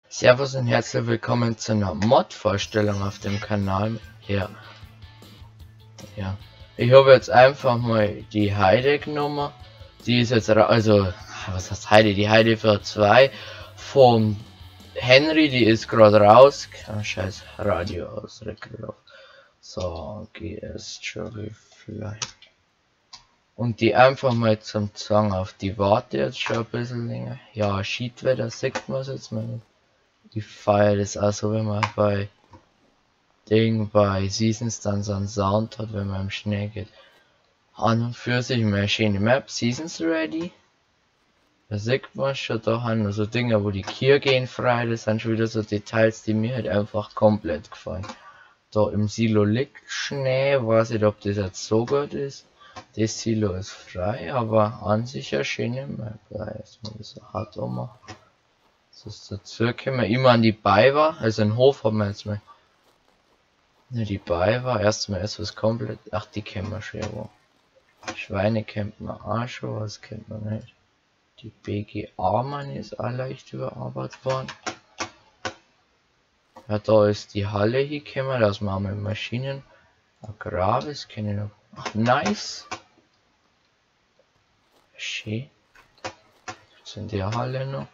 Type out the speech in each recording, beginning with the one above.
Servus und herzlich willkommen zu einer Mod-Vorstellung auf dem Kanal. Ja. Ich habe jetzt einfach mal die Heide genommen. Die ist jetzt, also, was heißt Heide? Die Heide für 2 vom Henry, die ist gerade raus. Scheiß Radio ausgelaufen. So, GS Dragonfly. Und die einfach mal zum Zwang auf die warte jetzt schon ein bisschen länger. Ja, Schiedwetter sieht man es jetzt mal nicht. Ich feiere das auch so, wenn man bei Seasons dann so einen Sound hat, wenn man im Schnee geht. An und für sich eine schöne Map, Seasons Ready. Da sieht man schon, da haben nur so Dinge, wo die Kier gehen frei, das sind schon wieder so Details, die mir halt einfach komplett gefallen. Da im Silo liegt Schnee, weiß nicht, ob das jetzt so gut ist. Das Silo ist frei, aber an sich eine schöne Map. Ja, erstmal das so hart machen. Das dazu können wir immer an die Beiwer, also einen Hof haben wir jetzt mal. Ne, die Beiwer, erstmal ist was komplett, ach die kennen wir schon, wo. Schweine kennt man auch schon, was kennt man nicht. Die BGA-Mann ist auch leicht überarbeitet worden. Ja, da ist die Halle hier, kennen wir, das machen wir mit Maschinen. Gravis kenne ich noch. Ach, nice! Schön. Jetzt in der Halle noch.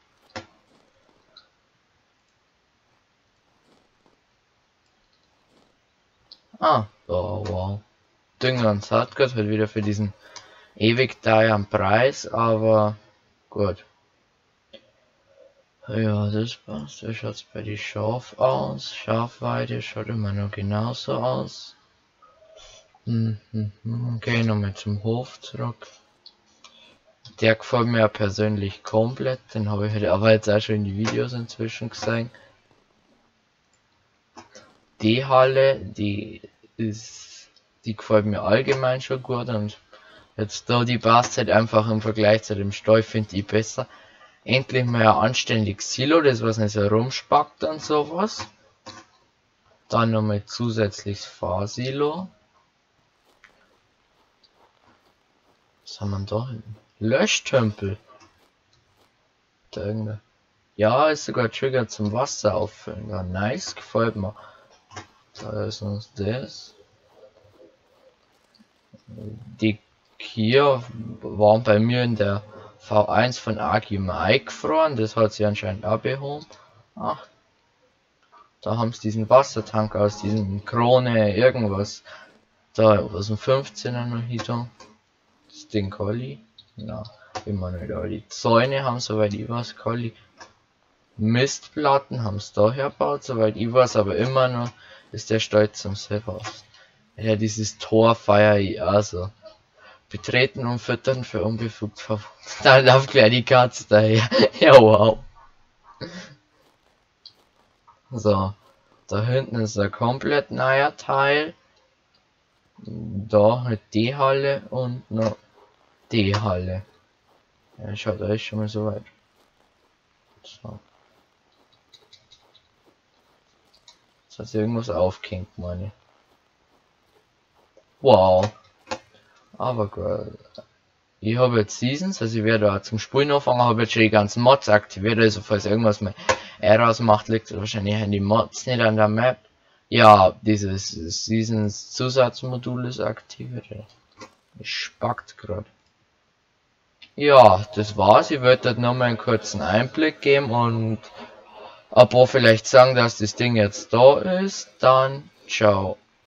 Ah, oh, wow. Dünger und Saatgut halt wieder für diesen ewig teuren Preis, aber gut. Ja, das passt. Wie schaut's bei die Schaf aus? Schafweide schaut immer noch genauso aus. Okay, nochmal zum Hof zurück. Der gefällt mir ja persönlich komplett, den habe ich halt aber jetzt auch schon in die Videos inzwischen gesehen. Die Halle, die gefällt mir allgemein schon gut und jetzt da die passt halt einfach im Vergleich zu dem Stall, finde ich besser. Endlich mal ein anständiges Silo, das was nicht so rumspackt und sowas. Dann nochmal zusätzliches Fahrsilo. Was haben wir da hinten? Löschtümpel. Da irgendeine. Ja, ist sogar Trigger zum Wasser auffüllen. Ja, nice, gefällt mir. Da ist uns das. Die hier waren bei mir in der V1 von Agim eingefroren, das hat sie anscheinend abgehoben. Ach, da haben sie diesen Wassertank aus diesem Krone irgendwas. Da aus dem 15er noch hier. Das Ding Colli. Ja, immer nicht, aber die Zäune haben soweit ich weiß Colli. Mistplatten haben es da hergebaut, soweit ich weiß, aber immer noch ist der Stolz zum selber. Ja, dieses Tor feiere ich also. Betreten und füttern für unbefugt verwundet. Da läuft gleich die Katze daher. Ja, wow. So. Da hinten ist ein komplett neuer Teil. Da halt die Halle und noch die Halle. Ja, schaut euch schon mal so weit. So. Jetzt hat sich irgendwas aufgehängt, meine. Wow. Aber gut. Ich habe jetzt Seasons, also ich werde da zum Spielen anfangen, habe jetzt schon die ganzen Mods aktiviert, also falls irgendwas mit Errors macht, liegt wahrscheinlich an die Mods nicht an der Map. Ja, dieses Seasons Zusatzmodul ist aktiviert. Es spackt gerade. Ja, das war's. Ich würde dort nochmal einen kurzen Einblick geben und ein paar vielleicht sagen, dass das Ding jetzt da ist. Dann ciao.